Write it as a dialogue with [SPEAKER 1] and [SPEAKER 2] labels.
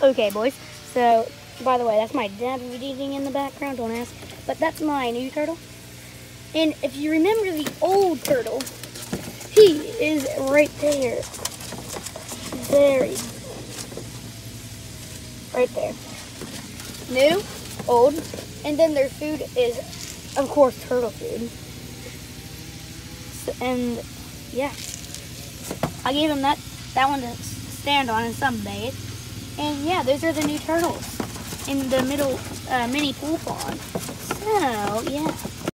[SPEAKER 1] Okay, boys. So, by the way, that's my dad eating in the background. Don't ask. But that's my new turtle. And if you remember the old turtle, he is right there. There he is. Right there. New, old, and then their food is, of course, turtle food. So, and yeah, I gave him that one to stand on and sunbathe. And yeah, those are the new turtles in the middle mini pool pond. So yeah.